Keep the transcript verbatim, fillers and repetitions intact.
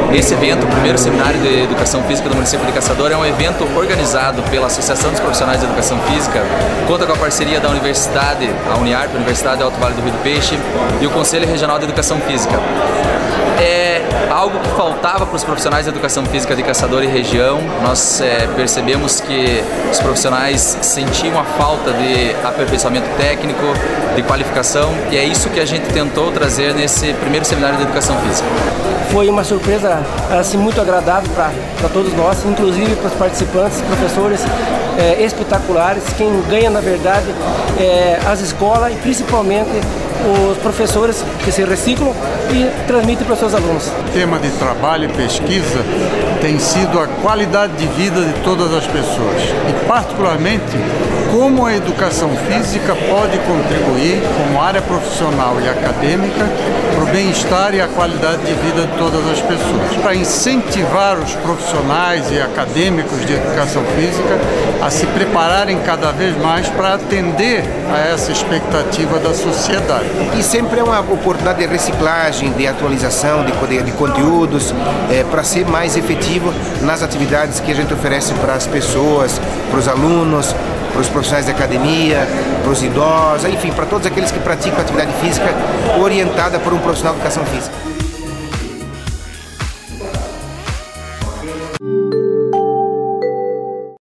Esse evento, o primeiro seminário de Educação Física do município de Caçador, é um evento organizado pela Associação dos Profissionais de Educação Física, conta com a parceria da Universidade, a Uniarp, Universidade Alto Vale do Rio do Peixe, e o Conselho Regional de Educação Física. É algo que faltava para os profissionais de Educação Física de Caçador e região. Nós é, percebemos que os profissionais sentiam a falta de aperfeiçoamento técnico, de qualificação, e é isso que a gente tentou trazer nesse primeiro seminário de Educação Física. Foi uma surpresa assim, muito agradável para todos nós, inclusive para os participantes, professores é, espetaculares. Quem ganha, na verdade, é as escolas e principalmente os professores que se reciclam e transmitem para os seus alunos. O tema de trabalho e pesquisa tem sido a qualidade de vida de todas as pessoas e, particularmente, como a educação física pode contribuir como área profissional e acadêmica para o bem-estar e a qualidade de vida de todas as pessoas. Para incentivar os profissionais e acadêmicos de educação física a se prepararem cada vez mais para atender a essa expectativa da sociedade. E sempre é uma oportunidade de reciclagem, de atualização de, de conteúdos, é, para ser mais efetivo nas atividades que a gente oferece para as pessoas, para os alunos, para os profissionais de academia, para os idosos, enfim, para todos aqueles que praticam atividade física orientada por um profissional de educação física.